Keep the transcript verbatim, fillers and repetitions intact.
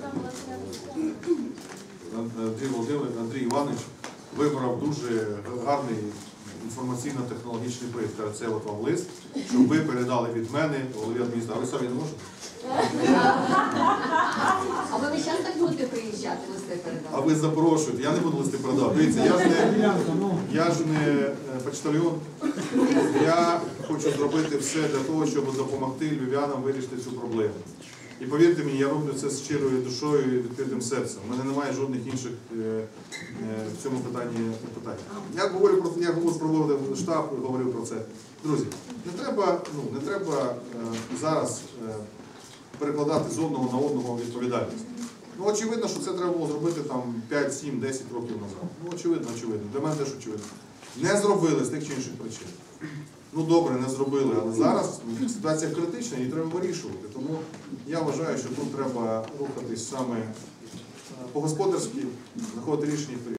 Андрій Володимирович, Андрій Іванович вибрав дуже гарний інформаційно-технологічний проєкт. Це от вам лист, щоб ви передали від мене голові адміністрації. А ви самі не можете? А ви весь час так будете приїжджати, листи передавати? А ви запрошуєте, я не буду листи передавати. Дивіться, я ж не, я ж не почтальон. Я хочу зробити все для того, щоб допомогти львів'янам вирішити цю проблему. І повірте мені, я роблю це з щирою душою і відкритим серцем. У мене немає жодних інших е, е, в цьому питанні питань. Я говорю про я говорю про виводи штаб, говорив про це. Друзі, не треба, ну, не треба е, зараз е, перекладати з одного на одного відповідальність. Ну, очевидно, що це треба було зробити там п'ять, сім, десять років назад. Ну, очевидно, очевидно. Для мене теж очевидно. Не зробили з тих чи інших причин. Ну добре, не зробили, але зараз ситуація критична і треба вирішувати. Тому я вважаю, що тут треба рухатись саме по-господарськи, знаходити рішення.